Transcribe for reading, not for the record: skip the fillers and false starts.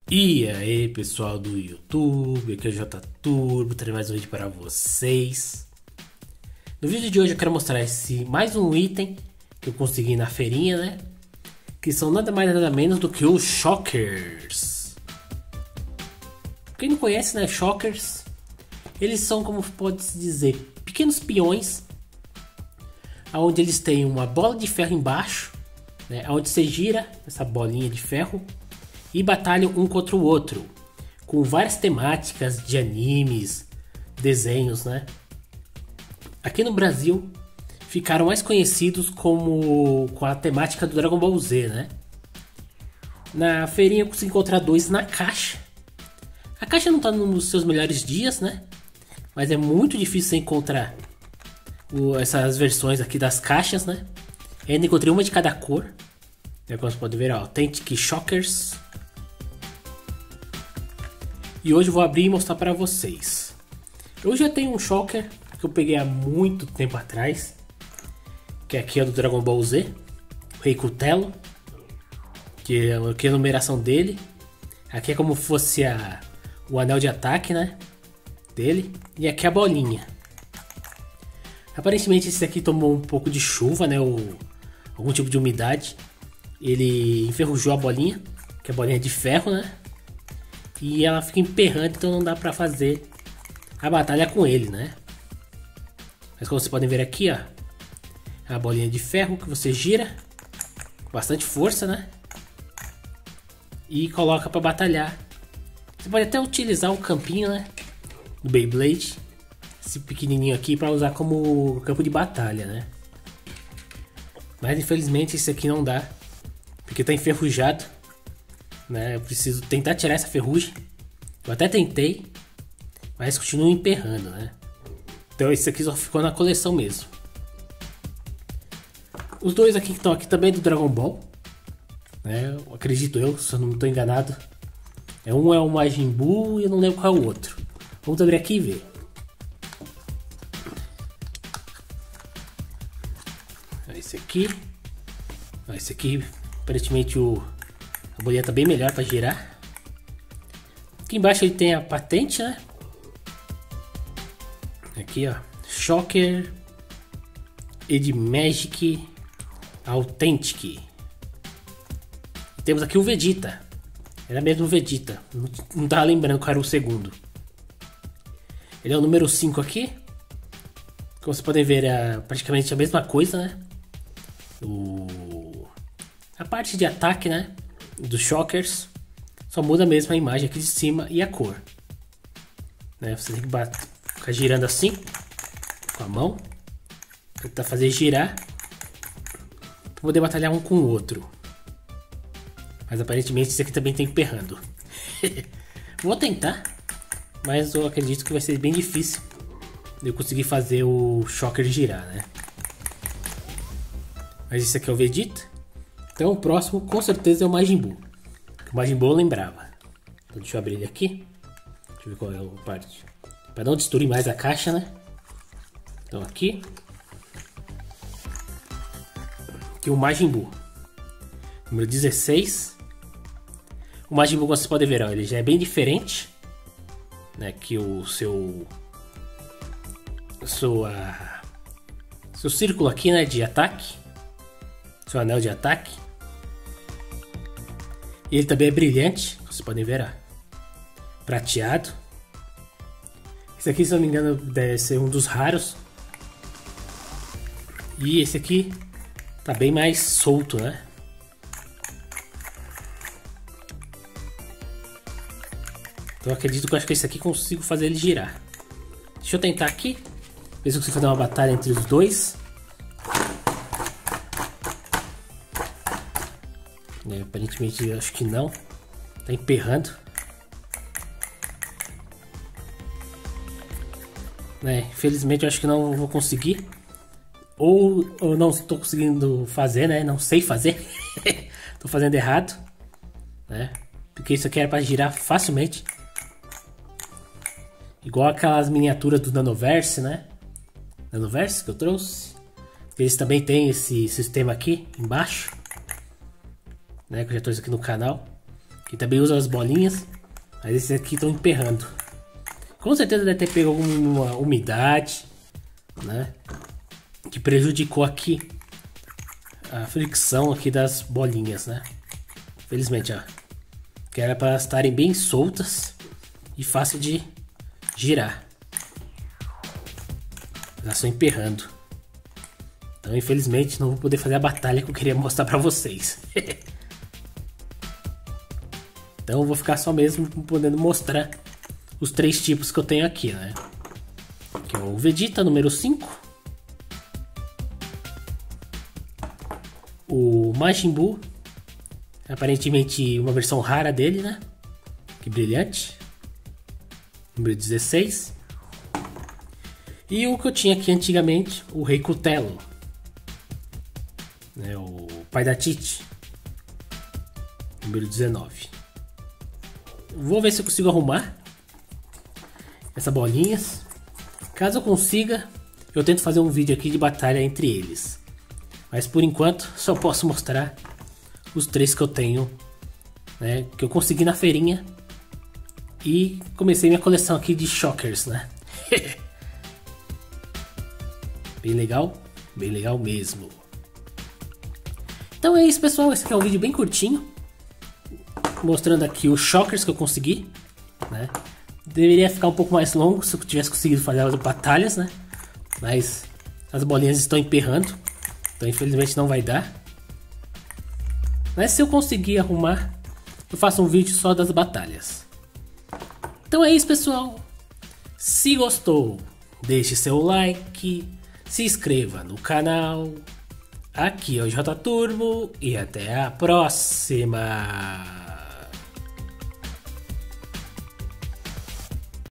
E aí pessoal do YouTube, aqui é o J Turbo, trarei mais um vídeo para vocês. No vídeo de hoje eu quero mostrar mais um item que eu consegui na feirinha, né? Que são nada mais nada menos do que os Shockers. Quem não conhece, né, Shockers, eles são, como pode-se dizer, pequenos peões, onde eles têm uma bola de ferro embaixo, né, onde você gira essa bolinha de ferro e batalham um contra o outro, com várias temáticas de animes, desenhos, né? Aqui no Brasil ficaram mais conhecidos com a temática do Dragon Ball Z, né? Na feirinha eu consegui encontrar dois na caixa. A caixa não está nos seus melhores dias, né? Mas é muito difícil você encontrar essas versões aqui das caixas, né? Eu ainda encontrei uma de cada cor. Como você pode ver, ó, Authentic Shockers. E hoje eu vou abrir e mostrar para vocês. Eu já tenho um Shocker que eu peguei há muito tempo atrás, que aqui é do Dragon Ball Z, o Rei Cutelo, que é a numeração dele. Aqui é como fosse o anel de ataque, né, dele. E aqui é a bolinha. Aparentemente esse aqui tomou um pouco de chuva, né, algum tipo de umidade. Ele enferrujou a bolinha, que é a bolinha de ferro, né? E ela fica emperrando, então não dá pra fazer a batalha com ele, né? Mas como vocês podem ver aqui, ó, é a bolinha de ferro que você gira com bastante força, né? E coloca pra batalhar. Você pode até utilizar o campinho, né, do Beyblade, esse pequenininho aqui, pra usar como campo de batalha, né? Mas infelizmente esse aqui não dá, porque tá enferrujado, né? Eu preciso tentar tirar essa ferrugem. Eu até tentei, mas continua emperrando, né? Então esse aqui só ficou na coleção mesmo. Os dois aqui que estão aqui também do Dragon Ball, né? Acredito eu, se eu não estou enganado. Um é o Majin Buu e eu não lembro qual é o outro. Vamos abrir aqui e ver. Esse aqui. Esse aqui, aparentemente a bolinha tá bem melhor para girar. Aqui embaixo ele tem a patente, né? Aqui, ó, Shocker Edmagic Authentic. E temos aqui o Vegeta. Era mesmo o Vegeta. Não tava lembrando qual era o segundo. Ele é o número 5 aqui. Como vocês podem ver, é praticamente a mesma coisa, né? A parte de ataque, né, dos Shockers, só muda mesmo a imagem aqui de cima e a cor, né? Você tem que ficar girando assim com a mão, tentar fazer girar para poder batalhar um com o outro. Mas aparentemente esse aqui também tem emperrando. Vou tentar, mas eu acredito que vai ser bem difícil de eu conseguir fazer o Shocker girar, né? Mas esse aqui é o Vegeta. Então o próximo com certeza é o Majin Buu. O Majin Buu eu lembrava. Então deixa eu abrir ele aqui. Deixa eu ver qual é a parte. Para não destruir mais a caixa, né? Então aqui. Aqui o Majin Buu. Número 16. O Majin Buu, como vocês podem ver, ó, ele já é bem diferente, né? Que o seu círculo aqui, né, de ataque. Seu anel de ataque. E ele também é brilhante, vocês podem ver, ó, prateado. Esse aqui, se não me engano, deve ser um dos raros. E esse aqui tá bem mais solto, né? Então eu acredito que eu acho que esse aqui consigo fazer ele girar. Deixa eu tentar aqui, ver se eu consigo fazer uma batalha entre os dois. Aparentemente eu acho que não. Tá emperrando, né? Infelizmente eu acho que não vou conseguir. Ou eu não estou conseguindo fazer, né? Não sei fazer. Tô fazendo errado, né? Porque isso aqui era para girar facilmente. Igual aquelas miniaturas do Nanoverse, né? Nanoverse que eu trouxe. Eles também têm esse sistema aqui embaixo, né, que eu já trouxe aqui no canal. que também usa as bolinhas, mas esses aqui estão emperrando. Com certeza deve ter pego alguma umidade, né, que prejudicou aqui a fricção aqui das bolinhas, né. Felizmente, ó, que era para estarem bem soltas e fácil de girar. Elas estão emperrando. Então, infelizmente, não vou poder fazer a batalha que eu queria mostrar para vocês. Então, eu vou ficar só mesmo podendo mostrar os 3 tipos que eu tenho aqui, né? Que é o Vegeta número 5, o Majin Buu, aparentemente uma versão rara dele, né? Que brilhante, número 16, e o que eu tinha aqui antigamente, o Rei Cutelo, né? O pai da Tite, número 19. Vou ver se eu consigo arrumar essas bolinhas. Caso eu consiga, eu tento fazer um vídeo aqui de batalha entre eles. Mas por enquanto, só posso mostrar os 3 que eu tenho, né, que eu consegui na feirinha. E comecei minha coleção aqui de Shockers, né? Bem legal mesmo. Então é isso, pessoal. Esse aqui é um vídeo bem curtinho, mostrando aqui os Shockers que eu consegui, né? Deveria ficar um pouco mais longo se eu tivesse conseguido fazer as batalhas, né? Mas as bolinhas estão emperrando, então infelizmente não vai dar. Mas se eu conseguir arrumar, eu faço um vídeo só das batalhas. Então é isso, pessoal. Se gostou, deixe seu like, se inscreva no canal. Aqui é o J Turbo e até a próxima.